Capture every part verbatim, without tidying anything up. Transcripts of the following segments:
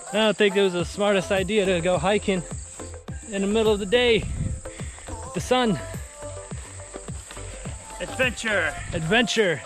I don't think it was the smartest idea to go hiking in the middle of the day with the sun. Adventure! Adventure!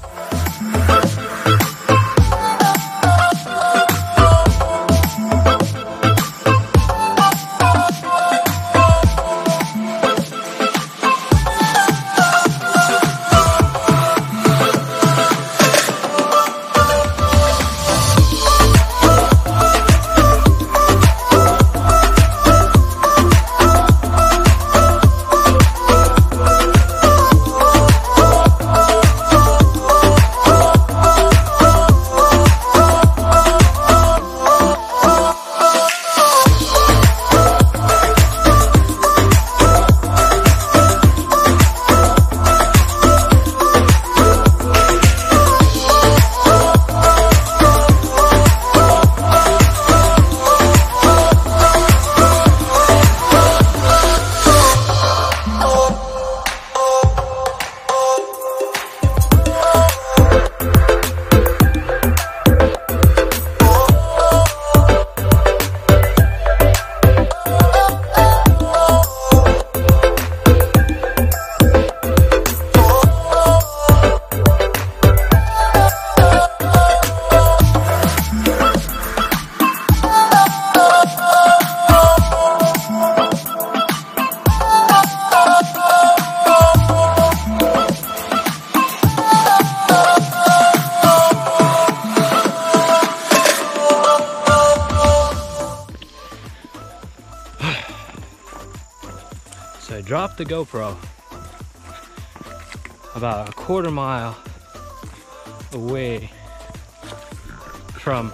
So I dropped the GoPro about a quarter mile away from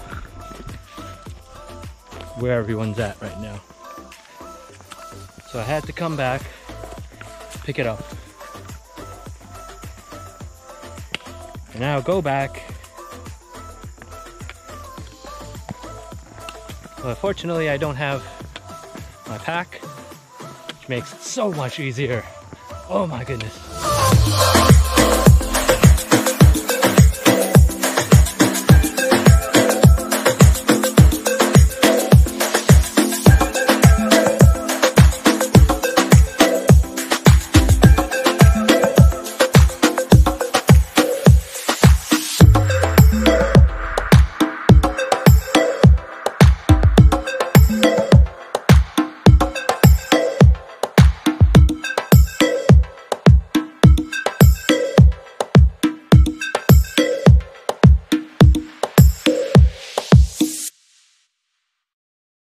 where everyone's at right now. So I had to come back, pick it up. And now go back. But fortunately I don't have my pack, which makes it so much easier. Oh my goodness.